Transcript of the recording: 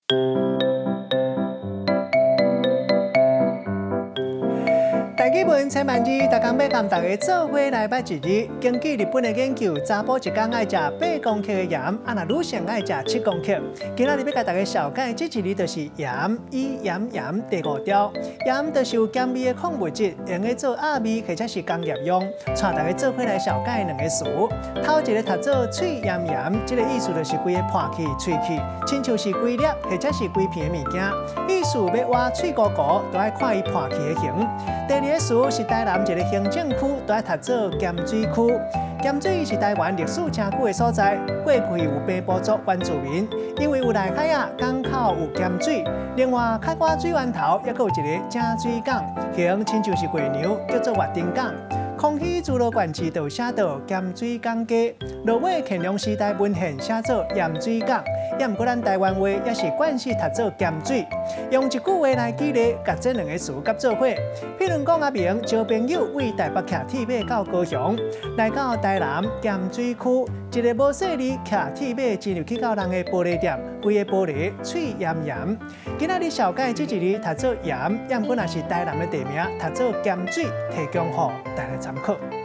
大基本千万字，大家要跟大家做伙来拜一日。根据日本的研究，查甫一天爱食8公克的盐，女性爱食7公克。今仔日要甲大家小解这一日就是盐，盐第5条。盐就是有咸味的矿物质，用来做鸭味或者是工业用。带大家做伙来小解2个词。头一个读做脆盐盐，这个意思就是规个破气、脆气，亲像是规粒或者是规片的物件。意思要挖脆糊糊，都爱看伊破气的形。第二个词是台南一个行政区，都爱读做咸水区。咸水是台湾历史真久的所在，过去有北部族原住民，因为有内海啊，港口有咸水。另外，开瓜水源头也有一个正水港，形亲像是月娘，叫做月丁港。空气自然管制就写到咸水港街，落尾乾隆时代文献写做盐水港，也毋过咱台湾话也是惯势读做咸水。用一句话来举例，甲这2个词夹做伙。譬如讲阿明招朋友为台北骑铁马到高雄，来到台南咸水区，一个无细哩骑铁马进入去到人的玻璃店，规个玻璃脆盐盐。今仔日小解这一日读做盐，也毋过若是台南的地名，读做咸水，提供予大家参考。